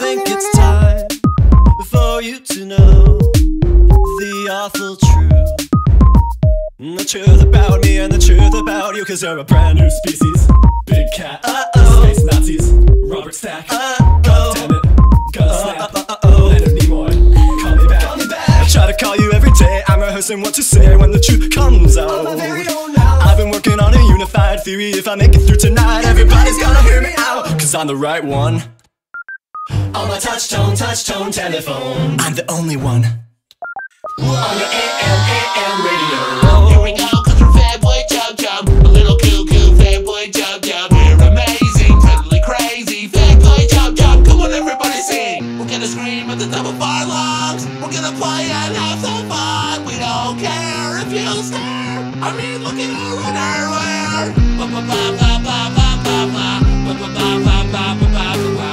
think it's time for you to know the awful truth. The truth about me and the truth about you, 'cause you're a brand new species. Big cat, space Nazis, Robert Stack, goddammit, Gunsnap, Leonard Nimoy, call me back. I try to call you every day, I'm rehearsing what to say when the truth comes out. I've been working on a unified theory, if I make it through tonight, everybody's gonna hear me out, 'cause I'm the right one. On my touch tone telephone, I'm the only one. On your AM radio. Here we go, 'cause we're fat boy chub chub, a little cool fat boy chub chub. We're amazing, totally crazy, fat boy chub chub. Come on, everybody sing. We're gonna scream at the top of our lungs. We're gonna play and have some fun. We don't care if you stare. I mean, look at our underwear. Ba ba ba ba ba ba ba ba ba ba ba ba ba ba ba ba.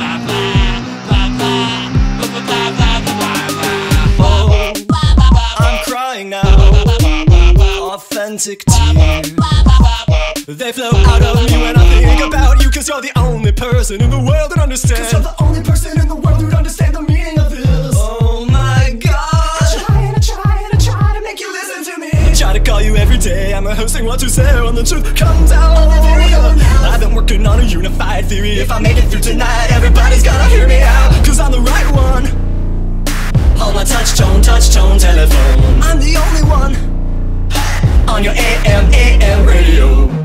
Authentic tears, they flow out of me when I think about you, 'cause you're the only person in the world that understands. 'Cause you're the only person in the world who'd understand the meaning of this. Oh my God, I try to make you listen to me. I try to call you every day, I'm rehearsing what to say when the truth comes out. I've been working on a unified theory, if I make it through tonight, everybody's gonna hear me out, 'cause I'm the right one. On my touch tone telephone, I'm the only one. On your AM radio.